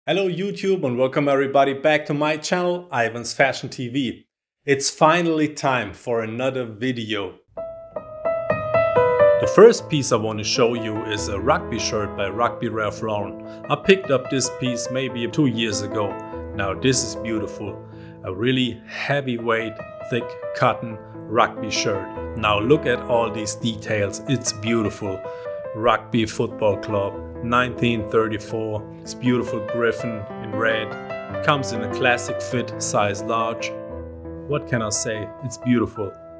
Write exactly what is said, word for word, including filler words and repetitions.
Hello YouTube and welcome everybody back to my channel, Ivan's Fashion T V. It's finally time for another video. The first piece I want to show you is a rugby shirt by Rugby Ralph Lauren. I picked up this piece maybe two years ago. Now this is beautiful. A really heavyweight, thick cotton rugby shirt. Now look at all these details, it's beautiful. Rugby Football Club, nineteen thirty-four. It's beautiful griffin in red. It comes in a classic fit, size large. What can I say? It's beautiful.